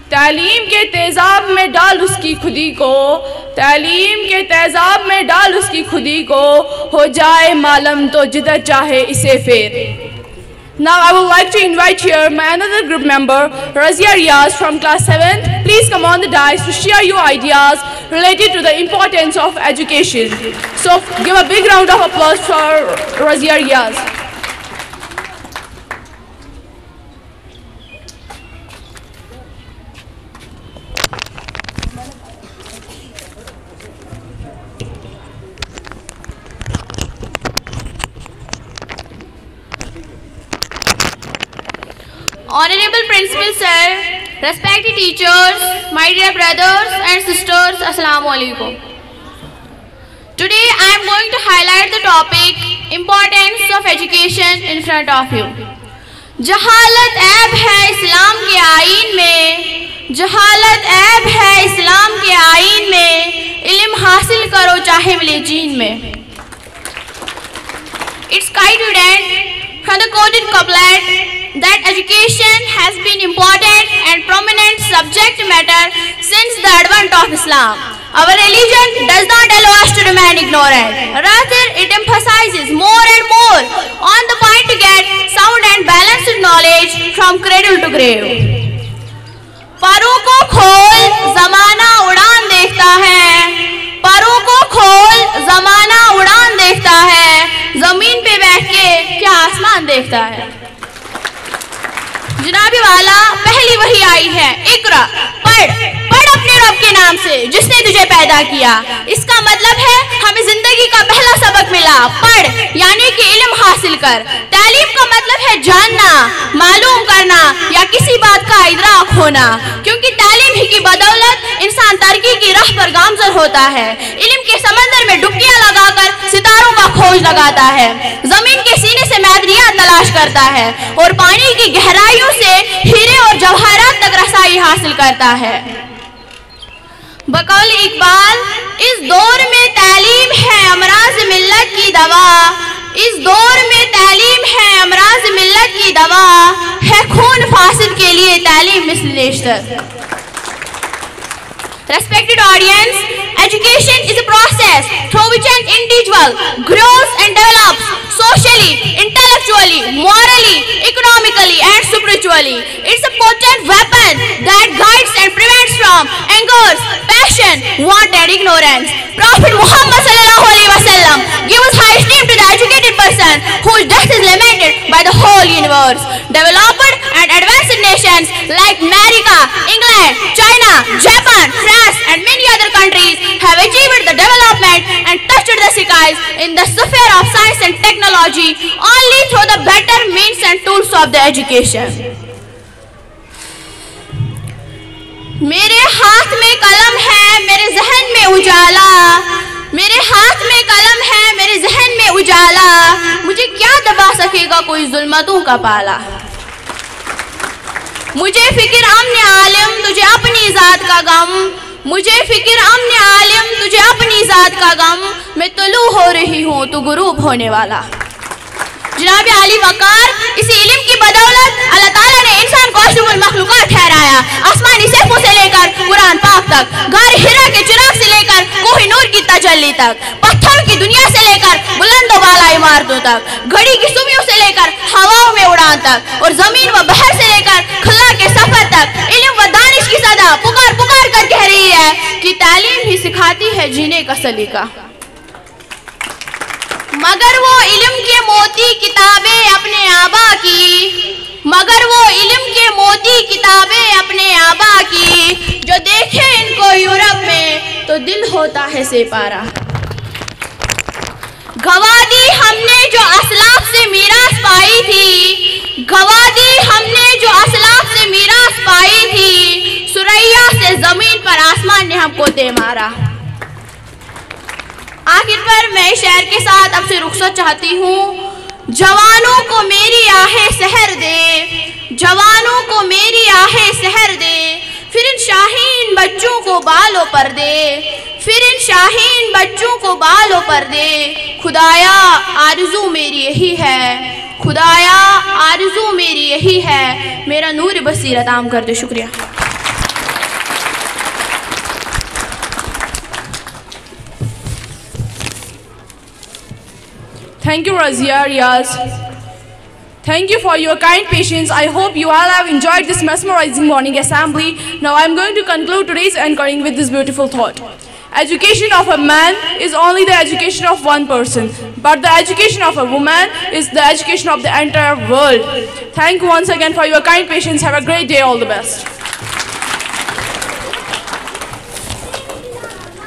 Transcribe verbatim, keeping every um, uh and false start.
तालीम के तेज़ाब में डाल उसकी खुदी को, तालीम के तेज़ाब में डाल उसकी खुदी को, हो जाए मालूम तो जिधर चाहे इसे फेर। Now I would like to invite here my another group member, Razia Riaz from class seventh. Please come on the dais to share your ideas related to the importance of education. So give a big round of applause for Razia Riaz. Honorable Principal Sir, respected teachers, my dear brothers and sisters, Assalamu alaikum. Today I am going to highlight the topic importance of education in front of you. जहालत ऐब है इस्लाम के आईन में, जहालत ऐब है इस्लाम के आईन में, इल्म हासिल करो चाहे मिले चीन में. It's quite evident from the quoted couplet that education has been important and prominent subject matter since the advent of Islam. Our religion does not allow us to remain ignorant. Rather, it emphasizes more and more on the point to get sound and balanced knowledge from cradle to grave. परों को खोल ज़माना उड़ान देखता है, परों को खोल ज़माना उड़ान देखता है, ज़मीन पे बैठ के क्या आसमान देखता है. जनाबी वाला पहली वही आई है, इकरा, पढ़ पढ़ अपने रब के नाम से जिसने तुझे पैदा किया. इसका मतलब है हमें जिंदगी का पहला सबक मिला, पढ़ यानी कि इल्म हासिल कर. तालीम का मतलब है जानना, मालूम करना या किसी बात का इदराक होना, क्योंकि तालीम ही की बदौलत इंसान तरक्की की राह पर गामजन होता है. इल्म के समंदर में डुबकियां लगाकर सितारों का खोज लगाता है, जमीन के सीने से मैदनियात तलाश करता है और पानी की गहराइयों से हीरे और जवाहरात तक रसाई हासिल करता है. बकौल इकबाल, इस दौर में तालीम है अमराज मिल्लत की दवा, इस दौर में तालीम है अमराज मिल्लत की दवा, है खून फासिद के लिए तालीम मिस्ल Nishtar. Respected audience, education is a process through which an individual grows and develops socially, intellectually, morally, economically and spiritually. It's a potent weapon that guides and prevents from angers, passion, want and ignorance. Prophet Muhammad sallallahu alaihi wasallam gives high esteem to the educated person whose death is lamented by the whole universe. Developed and advanced nations like America, England, China, Japan, France and many other countries have achieved the development and touched the skies in the sphere of science and technology only through the better means and tools of the education. मेरे हाथ में कलम है, मेरे जहन में उजाला, मेरे हाथ में कलम है, मेरे जहन में उजाला, मुझे क्या दबा सकेगा कोई जुल्मतों का पाला. मुझे फिक्र अम्न आलिम तुझे अपनी ज़ात का गम, मुझे फिक्र अम्न आलिम तुझे अपनी ज़ात का गम, मैं तुलू हो रही हूँ तो गुरूब होने वाला. जनाब आली वकार, इसी इल्म की बदौलत अल्लाह ताला ने इंसान को अशरफुल मखलूकात ठहराया. आसमानी सेफों से लेकर कुरान पाक तक, गार हिरा के चिराग से लेकर कोहिनूर की तजल्ली तक, पत्थरों की दुनिया से लेकर बुलंद बाला इमारतों तक, घड़ी की सुमियों से लेकर हवाओं में उड़ान तक और जमीन व बहर से लेकर खुला के सफर तक, इल्म व दानिश की सदा पुकार पुकार कर कह रही है कि तालीम ही सिखाती है जीने का सलीका. मगर वो इल्म के मोती किताबें अपने आबा की, मगर वो इल्म के मोती किताबें अपने आबा की, जो देखे इनको यूरोप में तो दिल होता है सेपारा. गवा दी हमने जो असलाफ से मीरास पाई थी, गवा दी हमने जो असलाफ से मीरास पाई थी, सुरैया से जमीन पर आसमान ने हमको दे मारा. आखिर पर मैं शहर के साथ अब से रुखसत चाहती हूँ. जवानों को मेरी आहें सहर दे, जवानों को मेरी आहें सहर दे, फिर इन शाहीन बच्चों को बालों पर दे, फिर इन शाहीन बच्चों को बालों पर दे. खुदाया आरज़ू मेरी यही है, खुदाया आरज़ू मेरी यही है, मेरा नूर बसीरत आम कर दे. शुक्रिया. Thank you, Razia, Riyaz. Thank you for your kind patience. I hope you all have enjoyed this mesmerizing morning assembly. Now I am going to conclude today's anchoring with this beautiful thought. Education of a man is only the education of one person, but the education of a woman is the education of the entire world. Thank you once again for your kind patience. Have a great day. All the best.